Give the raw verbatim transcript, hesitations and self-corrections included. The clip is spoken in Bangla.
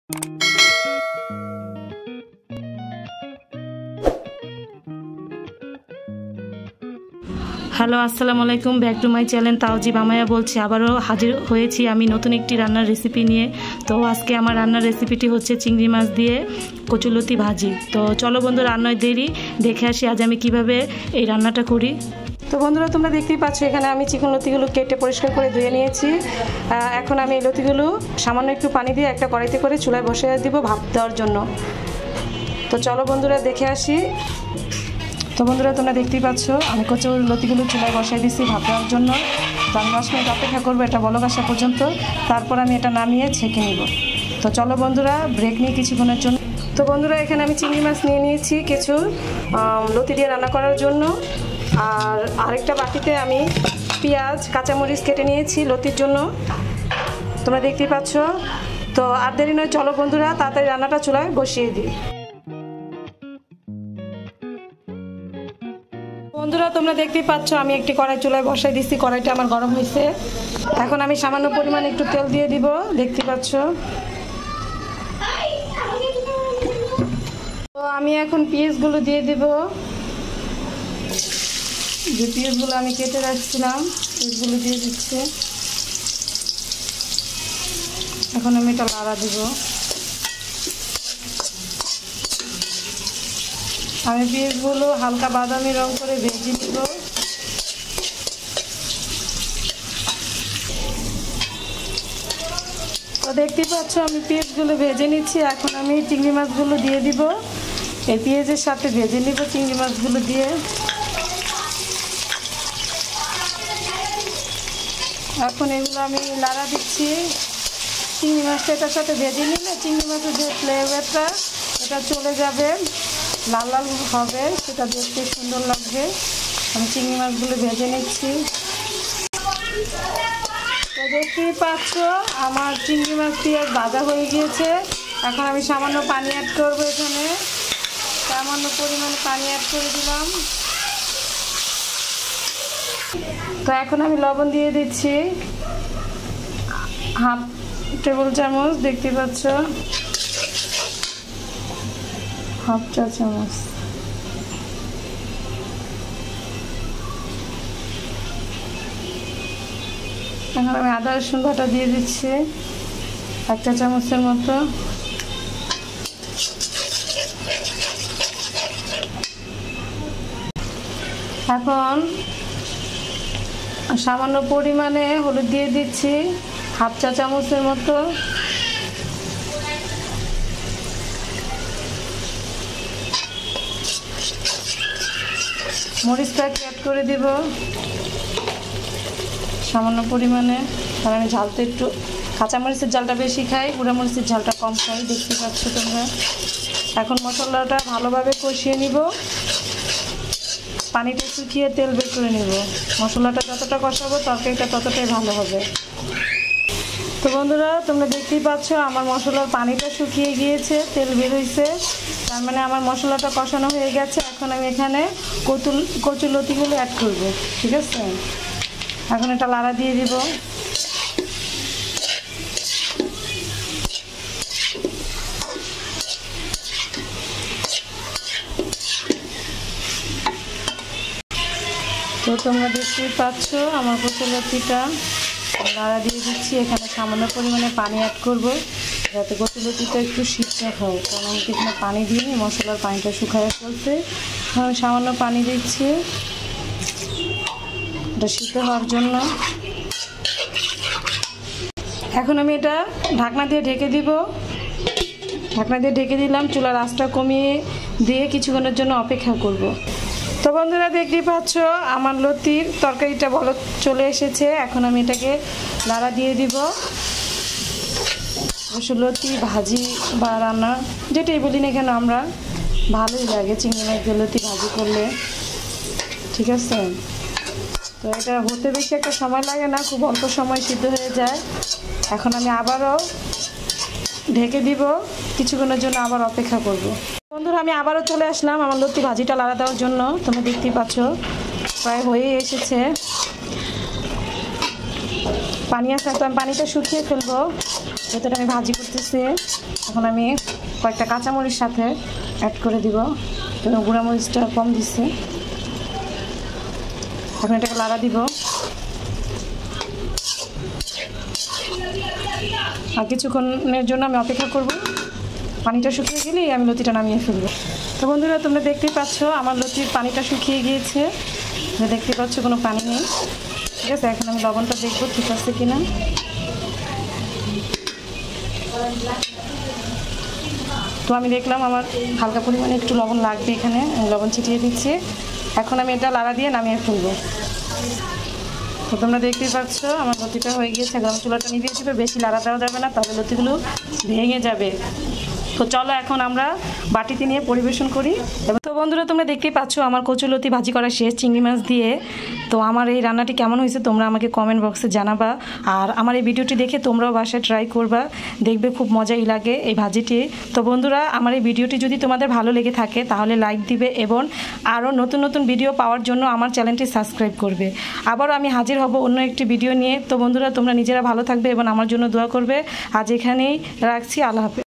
হ্যালো আসসালামু আলাইকুম, ব্যাক টু মাই চ্যানেল। তাওজি বামায়া বলছি, আবারও হাজির হয়েছি আমি নতুন একটি রান্নার রেসিপি নিয়ে। তো আজকে আমার রান্নার রেসিপিটি হচ্ছে চিংড়ি মাছ দিয়ে কচুলতি ভাজি। তো চলো বন্ধু, রান্নায় দেরি দেখে আসি আজ আমি কিভাবে এই রান্নাটা করি। তো বন্ধুরা, তোমরা দেখতেই পাচ্ছ এখানে আমি চিকন লতিগুলো কেটে পরিষ্কার করে ধুয়ে নিয়েছি। এখন আমি এই লতিগুলো সামান্য একটু পানি দিয়ে একটা কড়াইতে করে চুলায় বসে দিব ভাপ দেওয়ার জন্য। তো চলো বন্ধুরা দেখে আসি। তো বন্ধুরা, তোমরা দেখতেই পাচ্ছ আমি কচুর লতিগুলো চুলায় বসাই দিচ্ছি ভাপ দেওয়ার জন্য। তো আমি দশ মিনিট অপেক্ষা করবো এটা বলক আসা পর্যন্ত, তারপর আমি এটা নামিয়ে ছেঁকে নিব। তো চলো বন্ধুরা, ব্রেক নিয়ে কিছুক্ষণের জন্য। তো বন্ধুরা, এখানে আমি চিংড়ি মাছ নিয়ে নিয়েছি কিছু লতি দিয়ে রান্না করার জন্য। আর আরেকটা বাটিতে আমি পেঁয়াজ কাঁচামরিচ কেটে নিয়েছি লতির জন্য, তোমরা দেখতেই পাচ্ছ। তো আর দেরি নয়, চলো বন্ধুরা তাড়াতাড়ি রান্নাটা চুলায় বসিয়ে দিই। বন্ধুরা, তোমরা দেখতেই পাচ্ছ আমি একটি কড়াই চুলায় বসাই দিচ্ছি। কড়াইটা আমার গরম হয়েছে। এখন আমি সামান্য পরিমাণে একটু তেল দিয়ে দিব, দেখতে পাচ্ছ। তো আমি এখন পেঁয়াজগুলো দিয়ে দিব, যে পেঁয়াজগুলো আমি কেটে রাখছিলাম পেঁয়াজগুলো দিয়ে দিচ্ছি। এখন আমি এটা লাড়া দিব। আমি পেঁয়াজগুলো হালকা বাদামি রং করে ভেজে নিব। তো দেখতেই পাচ্ছ আমি পেঁয়াজগুলো ভেজে নিচ্ছি। এখন আমি চিংড়ি মাছগুলো দিয়ে দিব, এই পেঁয়াজের সাথে ভেজে নিব চিংড়ি মাছগুলো দিয়ে। এখন এগুলো আমি লাড়া দিচ্ছি। চিংড়ি মাছটা এটার সাথে ভেজে নিলে চিংড়ি মাছের যে ফ্লেভারটা এটা চলে যাবে, লাল লাল হবে, সেটা দেখতে সুন্দর লাগবে। আমি চিংড়ি মাছগুলো ভেজে নিচ্ছি। তো দেখতেই পাচ্ছ আমার চিংড়ি মাছ পেঁয়াজ ভাজা হয়ে গিয়েছে। এখন আমি সামান্য পানি অ্যাড করবো, এখানে সামান্য পরিমাণে পানি অ্যাড করে দিলাম। তো এখন আমি লবণ দিয়ে দিচ্ছি হাফ টেবিল চামচ, দেখতে পাচ্ছ হাফ চা চামচ। এখন আমি আদা রসুন বাটা দিয়ে দিচ্ছি এক চা চামচের মতো। এখন সামান্য পরিমাণে হলুদ দিয়ে দিচ্ছি হাফ চা চামচের মতো। মরিচটা অ্যাড করে দিব সামান্য পরিমাণে, কারণ আমি ঝালটা একটু কাঁচামরিচের ঝালটা বেশি খাই, গুঁড়া মরিচের ঝালটা কম খাই, দেখতে পাচ্ছ তোমরা। এখন মশলাটা ভালোভাবে কষিয়ে নিব, পানিটা শুকিয়ে তেল বের করে নিব। মশলাটা যতটা কষাবো তরকারিটা ততটাই ভালো হবে। তো বন্ধুরা, তোমরা দেখতেই পাচ্ছ আমার মশলার পানিটা শুকিয়ে গিয়েছে, তেল বের হয়েছে, তার মানে আমার মশলাটা কষানো হয়ে গেছে। এখন আমি এখানে কচুর কচুর লতিগুলো অ্যাড করব, ঠিক আছে। এখন এটা লাড়া দিয়ে দিব। তো তোমরা দেখতেই পাচ্ছ আমার কচুর লতিটা লাড়া দিয়ে দিচ্ছি। এখানে সামান্য পরিমাণে পানি অ্যাড করব, যাতে কচুর লতিটা একটু সিদ্ধ হয়, কারণ আমি এখানে পানি দিয়ে মশলার পানিটা শুকায় ফেলতে। আমি সামান্য পানি দিচ্ছি এটা সিদ্ধ হওয়ার জন্য। এখন আমি এটা ঢাকনা দিয়ে ঢেকে দিব। ঢাকনা দিয়ে ঢেকে দিলাম, চুলার আঁচটা কমিয়ে দিয়ে কিছুক্ষণের জন্য অপেক্ষা করব। তো বন্ধুরা, দেখতেই পাচ্ছ আমার লতির তরকারিটা বলক চলে এসেছে। এখন আমি এটাকে লাড়া দিয়ে দিব। অবশ্য লতি ভাজি বা রান্না যেটাই বলি না কেন, আমরা ভালোই লাগে চিংড়ি মাছ দিয়ে লতি ভাজি করলে, ঠিক আছে। তো এটা হতে বেশি একটা সময় লাগে না, খুব অল্প সময় সিদ্ধ হয়ে যায়। এখন আমি আবারও ঢেকে দিব, কিছুক্ষণের জন্য আবার অপেক্ষা করব। বন্ধুরা, আমি আবারও চলে আসলাম আমার লতি ভাজিটা লাড়া দেওয়ার জন্য। তোমরা দেখতেই পাচ্ছ প্রায় হয়ে এসেছে। পানি আছে, তো আমি পানিটা শুকিয়ে ফেলবো। ভেতরে আমি ভাজি করতেছি। এখন আমি কয়েকটা কাঁচামরিচ সাথে অ্যাড করে দিব, এবং গুঁড়ামরিচটা কম দিচ্ছি। এখন এটাকে লাড়া দিব, আর কিছুক্ষণের জন্য আমি অপেক্ষা করব। পানিটা শুকিয়ে গেলেই আমি লতিটা নামিয়ে ফেলবো। তো বন্ধুরা, তোমরা দেখতেই পাচ্ছ আমার লতির পানিটা শুকিয়ে গিয়েছে। দেখতে পাচ্ছ কোনো পানি নেই। ঠিক আছে, এখন আমি লবণটা দেখবো ঠিক আছে কিনা। তো আমি দেখলাম আমার হালকা পরিমাণে একটু লবণ লাগবে, এখানে আমি লবণ ছিটিয়ে দিচ্ছি। এখন আমি এটা লাড়া দিয়ে নামিয়ে ফেলবো। তো তোমরা দেখতেই পাচ্ছ আমার লতিটা হয়ে গিয়েছে। গরম চুলাটা নিভিয়ে দিবে, বেশি লাড়া দেওয়া যাবে না, তাহলে লতিগুলো ভেঙে যাবে। তো চলো এখন আমরা বাটিতে নিয়ে পরিবেশন করি। তো বন্ধুরা, তোমরা দেখতেই পাচ্ছ আমার কচুলতি ভাজি করা শেষ চিংড়ি মাছ দিয়ে। তো আমার এই রান্নাটি কেমন হয়েছে তোমরা আমাকে কমেন্ট বক্সে জানাবা। আর আমার এই ভিডিওটি দেখে তোমরাও বাসায় ট্রাই করবা, দেখবে খুব মজাই লাগে এই ভাজিটি। তো বন্ধুরা, আমার এই ভিডিওটি যদি তোমাদের ভালো লেগে থাকে তাহলে লাইক দিবে, এবং আরও নতুন নতুন ভিডিও পাওয়ার জন্য আমার চ্যানেলটি সাবস্ক্রাইব করবে। আবারও আমি হাজির হব অন্য একটি ভিডিও নিয়ে। তো বন্ধুরা, তোমরা নিজেরা ভালো থাকবে এবং আমার জন্য দোয়া করবে। আজ এখানেই রাখছি। আল্লাহ হাফেজ।